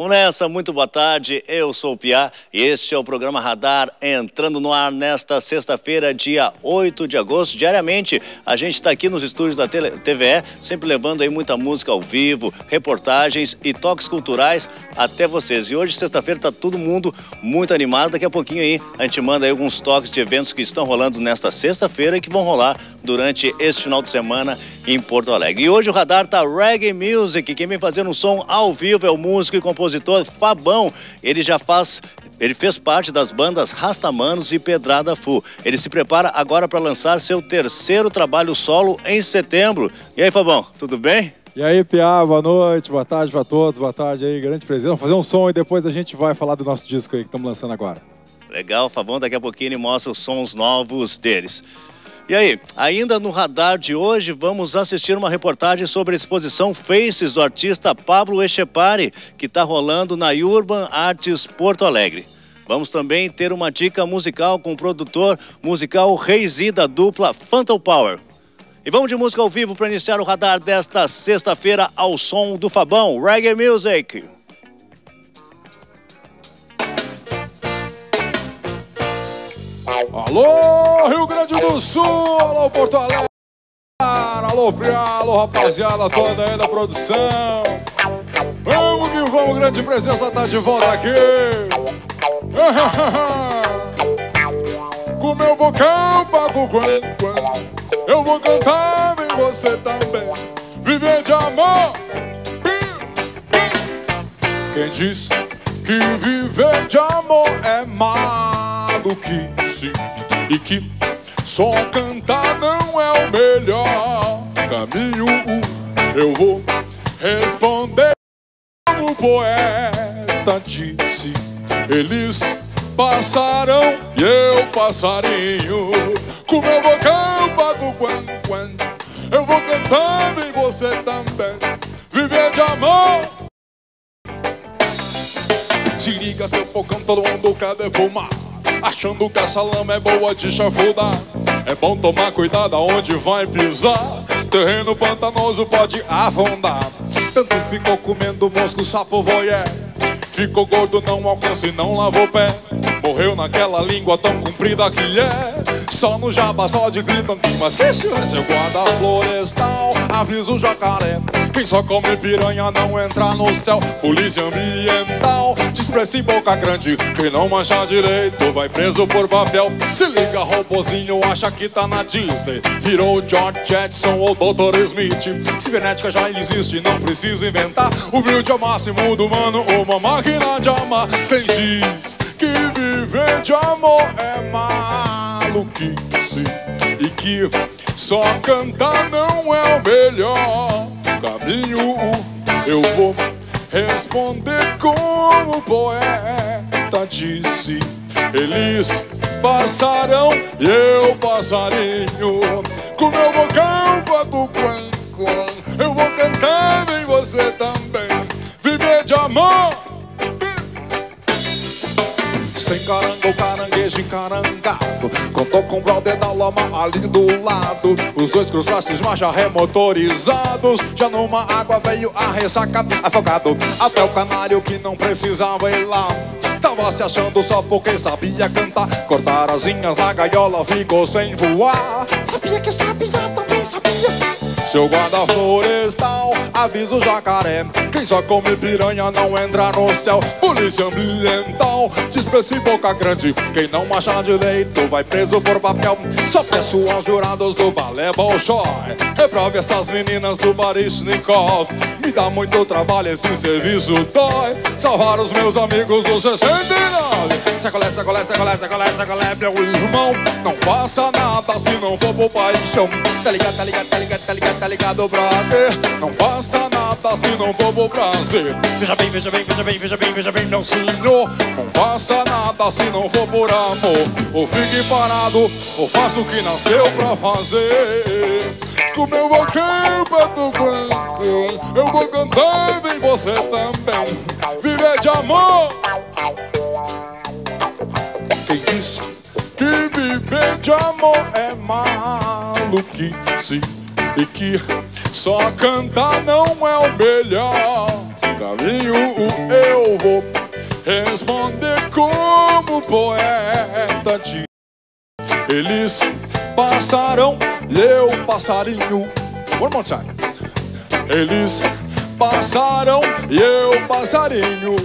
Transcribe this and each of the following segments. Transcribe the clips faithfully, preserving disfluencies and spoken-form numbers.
Vamos nessa, muito boa tarde, eu sou o Piá e este é o programa Radar entrando no ar nesta sexta-feira, dia oito de agosto. Diariamente a gente está aqui nos estúdios da T V E, sempre levando aí muita música ao vivo, reportagens e toques culturais até vocês. E hoje, sexta-feira, está todo mundo muito animado. Daqui a pouquinho aí a gente manda aí alguns toques de eventos que estão rolando nesta sexta-feira e que vão rolar durante este final de semana em Porto Alegre. E hoje o Radar tá Reggae Music. Quem vem fazendo um som ao vivo é o músico e compositor Fabão. Ele já faz... Ele fez parte das bandas Rastamanos e Pedrada Fu. Ele se prepara agora para lançar seu terceiro trabalho solo em setembro. E aí, Fabão, tudo bem? E aí, Piá, boa noite, boa tarde para todos, boa tarde aí, grande prazer. Vamos fazer um som e depois a gente vai falar do nosso disco aí que estamos lançando agora. Legal, Fabão, daqui a pouquinho ele mostra os sons novos deles. E aí, ainda no Radar de hoje, vamos assistir uma reportagem sobre a exposição Faces do artista Pablo Echepari, que está rolando na Urban Arts Porto Alegre. Vamos também ter uma dica musical com o produtor musical Reizi da dupla Phantom Power. E vamos de música ao vivo para iniciar o Radar desta sexta-feira ao som do Fabão, Reggae Music. Alô, Rio Grande do Sul, alô, Porto Alegre, alô, Piá, alô, rapaziada toda aí da produção. Vamos que vamos, grande presença tá de volta aqui. Com meu vocal pago quando, quando eu vou cantar, vem você também. Viver de amor. Quem disse que viver de amor é maluquice e que só cantar não é o melhor caminho? Eu vou responder como o poeta disse: eles passarão e eu passarinho. Com meu vocal bago quando, quando eu vou cantando e você também. Viver de amor. Se liga, seu pocão, todo mundo quer defumar, achando que essa lama é boa de chafurdar. É bom tomar cuidado aonde vai pisar, terreno pantanoso pode afundar. Tanto ficou comendo mosco, sapo voyeur, ficou gordo, não alcança e não lava o pé. Morreu naquela língua tão comprida que é só no jabá, só de grito, mas que isso é seu guarda florestal. Avisa o jacaré, quem só come piranha não entra no céu. Polícia ambiental, despreza em boca grande, quem não mancha direito vai preso por papel. Se liga, robozinho, acha que tá na Disney, virou George Jetson ou doutor Smith. Cibernética já existe, não precisa inventar. O brilho é o máximo do humano, uma máquina de amar. Quem diz que viver de amor é maluquice e que só cantar não é o melhor caminho? Eu vou responder como o poeta disse: eles passarão e eu passarinho. Com meu vocal bago quando eu vou cantando em você também. Viver de amor. Sem caranga, o caranguejo encarangado contou com o brother da lama ali do lado. Os dois crustáceos marcha remotorizados, já numa água veio a ressaca afogado. Até o canário que não precisava ir lá tava se achando só porque sabia cantar. Cortaram asinhas na gaiola, ficou sem voar. Sabia que sabia, também sabia. Seu guarda florestal, avisa o jacaré, quem só come piranha não entra no céu. Polícia ambiental, despreza em boca grande, quem não marcha direito vai preso por papel. Só peço aos jurados do balé Bolshoi, reprove essas meninas do Baryshnikov. Me dá muito trabalho, esse serviço dói. Salvar os meus amigos do sessenta e nove. Sacolé, sacolé, sacolé, sacolé, sacolé, meu irmão. Não faça nada se não for por paixão. Tá ligado, tá ligado, tá ligado, tá ligado, tá ligado, brother? Não faça nada se não for por prazer. Veja bem, veja bem, veja bem, veja bem, veja bem, não senhor. Não faça nada se não for por amor. Ou fique parado, ou faça o que nasceu pra fazer. Com meu vocal bato branco, eu vou cantando em você também. Viver de amor. Quem disse que viver de amor é maluquice e que só cantar não é o melhor caminho eu vou responder como poeta de... Eles passarão e eu passarinho. One more time. Eles passarão e eu passarinho.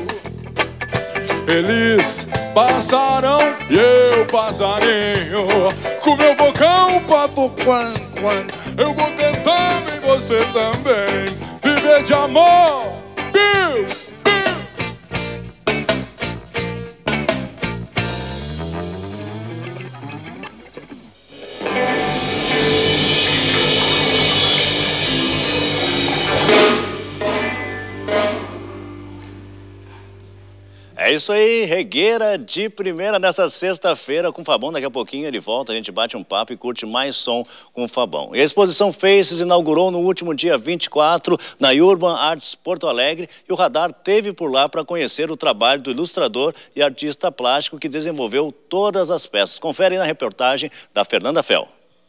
Eles passarão e eu passarinho. Com meu vocão papo quan quan, eu vou cantando em você também. Viver de amor, Bill, Bill. É isso aí, regueira de primeira nessa sexta-feira com o Fabão. Daqui a pouquinho ele volta, a gente bate um papo e curte mais som com o Fabão. E a exposição Faces inaugurou no último dia vinte e quatro na Urban Arts Porto Alegre e o Radar teve por lá para conhecer o trabalho do ilustrador e artista plástico que desenvolveu todas as peças. Confere aí na reportagem da Fernanda Fel.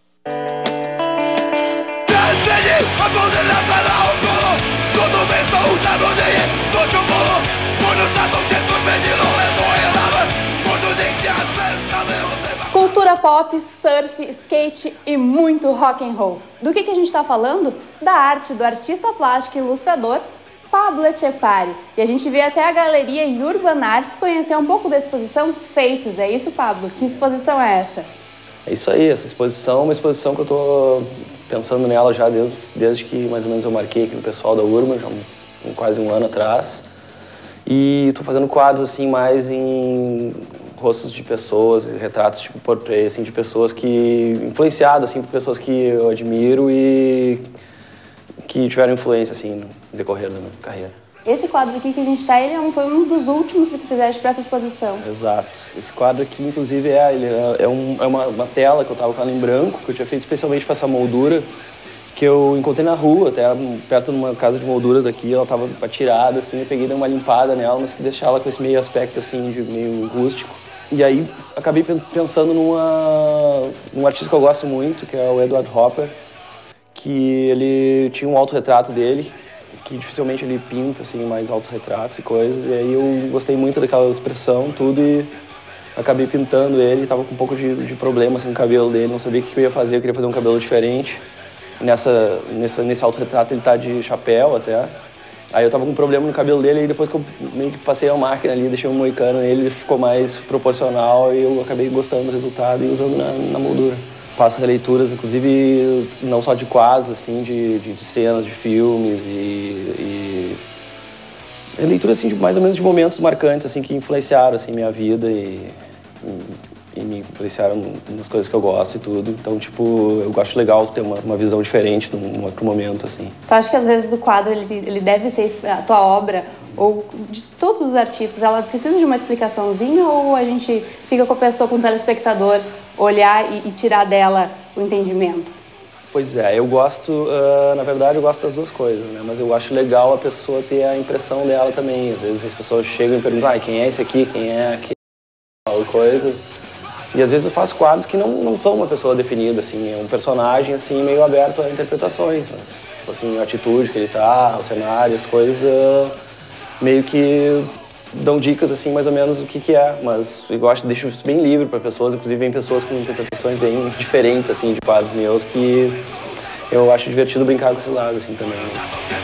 Cultura pop, surf, skate e muito rock and roll. Do que, que a gente está falando? Da arte do artista plástico e ilustrador Pablo Etchepare. E a gente veio até a galeria Urban Arts conhecer um pouco da exposição Faces. É isso, Pablo? Que exposição é essa? É isso aí, essa exposição é uma exposição que eu estou pensando nela já desde, desde que mais ou menos eu marquei aqui no pessoal da Urban, já um, quase um ano atrás. E estou fazendo quadros assim mais em rostos de pessoas, retratos tipo portrait assim de pessoas que influenciadas assim por pessoas que eu admiro e que tiveram influência assim no decorrer da minha carreira. Esse quadro aqui que a gente está, ele é um, foi um dos últimos que tu fizeste para essa exposição. Exato. Esse quadro aqui, inclusive, é, ele é, é, um, é uma, uma tela que eu estava com ela em branco, que eu tinha feito especialmente para essa moldura, que eu encontrei na rua, até perto de uma casa de moldura daqui, ela estava tirada, assim, eu peguei e dei uma limpada nela, mas que deixar ela com esse meio aspecto, assim, de meio rústico. E aí, acabei pensando numa, num artista que eu gosto muito, que é o Edward Hopper, que ele tinha um autorretrato dele, que dificilmente ele pinta, assim, mais autorretratos e coisas, e aí eu gostei muito daquela expressão, tudo, e acabei pintando ele, tava com um pouco de, de problema, assim, com o cabelo dele, não sabia o que eu ia fazer, eu queria fazer um cabelo diferente. Nessa, nessa, nesse autorretrato ele tá de chapéu até. Aí eu tava com um problema no cabelo dele e depois que eu meio que passei a máquina ali, deixei um moicano nele, ele ficou mais proporcional e eu acabei gostando do resultado e usando na, na moldura. Faço releituras, inclusive, não só de quadros, assim, de, de, de cenas, de filmes e, e... releituras, assim, de, mais ou menos de momentos marcantes, assim, que influenciaram, assim, minha vida e... e e me influenciaram nas coisas que eu gosto e tudo. Então, tipo, eu acho legal ter uma, uma visão diferente num outro momento, assim. Tu acha que, às vezes, o quadro, ele, ele deve ser a tua obra, ou de todos os artistas, ela precisa de uma explicaçãozinha ou a gente fica com a pessoa, com o telespectador, olhar e, e tirar dela o entendimento? Pois é, eu gosto, uh, na verdade, eu gosto das duas coisas, né? Mas eu acho legal a pessoa ter a impressão dela também. Às vezes as pessoas chegam e perguntam, ah, quem é esse aqui, quem é aquele, tal coisa. E às vezes eu faço quadros que não, não são uma pessoa definida, assim, é um personagem, assim, meio aberto a interpretações, mas, tipo assim, a atitude que ele tá, o cenário, as coisas, uh, meio que dão dicas, assim, mais ou menos do que que é, mas eu gosto, deixo isso bem livre para pessoas, inclusive vem pessoas com interpretações bem diferentes, assim, de quadros meus, que eu acho divertido brincar com esse lado, assim, também, né?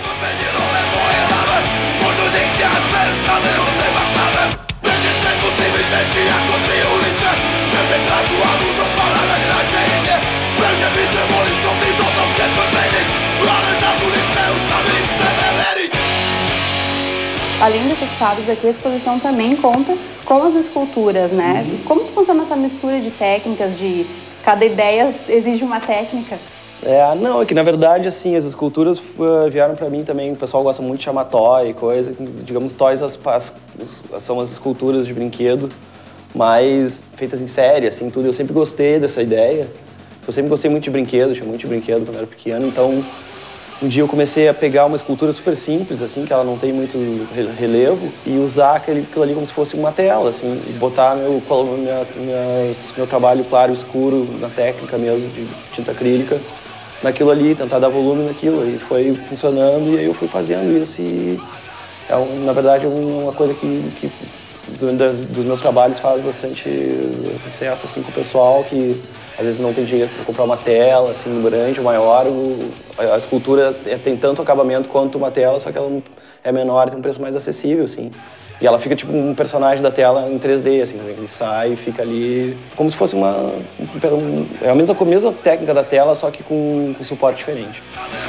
Além desses quadros aqui, a exposição também conta com as esculturas, né? Uhum. Como que funciona essa mistura de técnicas, de cada ideia exige uma técnica? É, não, é que na verdade, assim, as esculturas uh, vieram pra mim também, o pessoal gosta muito de chamar toy, coisa, digamos, toys as, as, são as esculturas de brinquedo, mas feitas em série, assim, tudo. Eu sempre gostei dessa ideia, eu sempre gostei muito de brinquedo, tinha muito de brinquedo quando eu era pequeno, então um dia eu comecei a pegar uma escultura super simples, assim, que ela não tem muito relevo, e usar aquele, aquilo ali como se fosse uma tela, assim, e botar meu, minha, minhas, meu trabalho claro e escuro na técnica mesmo de tinta acrílica, naquilo ali, tentar dar volume naquilo, e foi funcionando, e aí eu fui fazendo isso, e é um, na verdade, uma coisa que, que do, das, dos meus trabalhos faz bastante sucesso assim, com o pessoal que às vezes não tem dinheiro para comprar uma tela assim, grande ou maior. O, a escultura tem tanto acabamento quanto uma tela, só que ela é menor, tem um preço mais acessível. Assim. E ela fica tipo um personagem da tela em três D, assim, ele sai e fica ali como se fosse uma... Um, é a mesma, a mesma técnica da tela, só que com, com suporte diferente.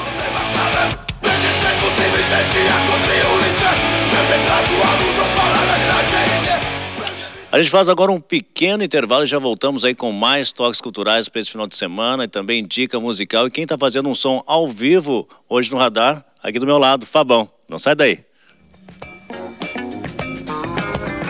A gente faz agora um pequeno intervalo e já voltamos aí com mais toques culturais para esse final de semana e também dica musical. E quem está fazendo um som ao vivo hoje no Radar, aqui do meu lado, Fabão. Não sai daí.